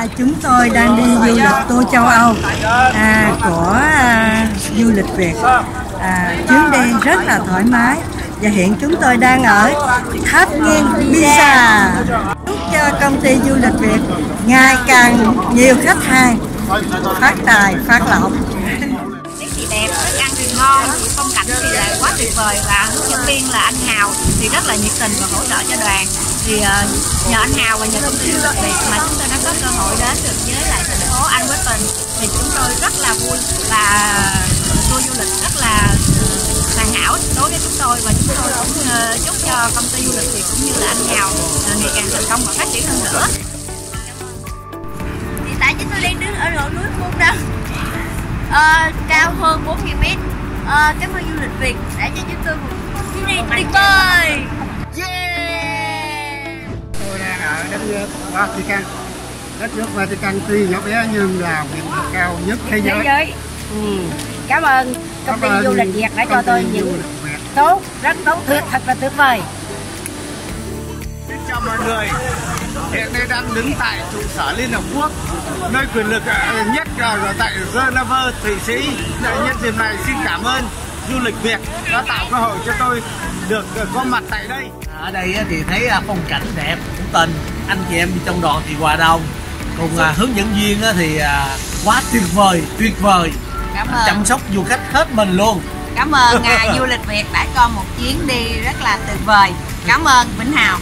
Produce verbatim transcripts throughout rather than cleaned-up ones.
À, chúng tôi đang đi du lịch tour châu Âu à, của à, du lịch Việt. À, chuyến đi rất là thoải mái và hiện chúng tôi đang ở Tháp Nghiêng Pisa. Chúc cho công ty du lịch Việt ngày càng nhiều khách hàng, phát tài, phát lộc. Tiết thì đẹp, thức ăn thì ngon, phong cảnh thì là quá tuyệt vời và hướng dẫn viên là anh Hào thì rất là nhiệt tình và hỗ trợ cho đoàn. Thì uh, nhờ anh Hào và nhờ công ty du lịch Việt mà chúng tôi đã có cơ hội đến được với lại thành phố Antwerpen, thì chúng tôi rất là vui và tour du lịch rất là hoàn hảo đối với chúng tôi, và chúng tôi cũng uh, chúc cho công ty du lịch Việt cũng như là anh Hào uh, ngày càng thành công và phát triển hơn nữa. Hiện tại chúng tôi đang đứng ở độ núi Phun Đăng, uh, cao hơn bốn nghìn mét. Uh, cảm ơn du lịch Việt đã cho chúng tôi một chuyến đi tuyệt vời. Yeah! Tôi đang ở đất nước Vatican. Đất nước Vatican tuy nhỏ bé nhưng là huyện cao nhất thế giới. Thế giới. Ừ. Cảm ơn công ty du lịch Việt đã cho tôi những tốt, rất tốt, tuyệt, thật là tuyệt vời. Xin chào mọi người. Hiện nay đang đứng tại trụ sở Liên Hợp Quốc, nơi quyền lực nhất là tại Geneva, Thụy Sĩ. Nhân dịp này xin cảm ơn du lịch Việt đã tạo cơ hội cho tôi được có mặt tại đây. Ở đây thì thấy phong cảnh đẹp, cũng tình, anh chị em trong đoàn thì hòa đồng, cùng hướng dẫn viên thì quá tuyệt vời, tuyệt vời, cảm ơn. Chăm sóc du khách hết mình luôn. Cảm ơn ngài du lịch Việt đã cho một chuyến đi rất là tuyệt vời. Cảm ơn Vĩnh Hào.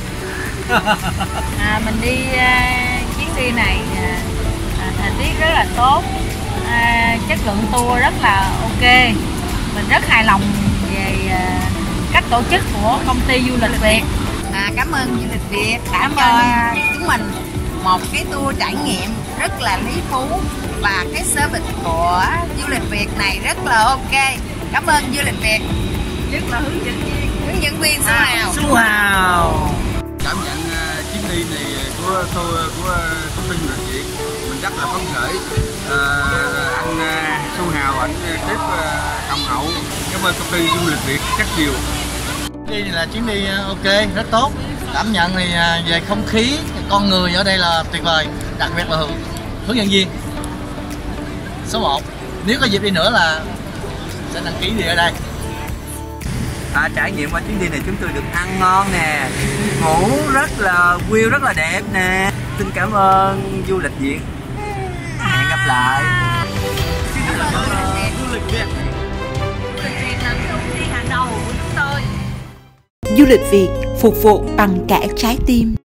À, mình đi uh, chuyến đi này uh, thời tiết rất là tốt, uh, chất lượng tour rất là ok, mình rất hài lòng về uh, cách tổ chức của công ty du lịch Việt. À, cảm ơn du lịch Việt đã cho chúng mình một cái tour trải nghiệm rất là lý thú, và cái service của du lịch Việt này rất là ok. Cảm ơn du lịch Việt, nhất là hướng dẫn viên hướng dẫn viên Su Hào. Su Hào. Cảm nhận uh, chuyến đi này của tôi của công ty du lịch Việt mình rất là phấn khởi. Uh, anh uh, Su Hào, anh tiếp uh, hồng hậu. Cảm ơn công ty du lịch Việt rất nhiều. Đi này là chuyến đi ok, rất tốt. Cảm nhận thì về không khí, con người ở đây là tuyệt vời, đặc biệt là hướng dẫn viên số một. Nếu có dịp đi nữa là sẽ đăng ký đi ở đây. À, trải nghiệm qua chuyến đi này chúng tôi được ăn ngon nè, ngủ rất là view rất là đẹp nè. Xin cảm ơn du lịch Việt. Hẹn gặp lại. Xin cảm ơn du lịch Việt. Du lịch Việt là ưu tiên hàng đầu của chúng tôi. Du lịch Việt phục vụ bằng cả trái tim.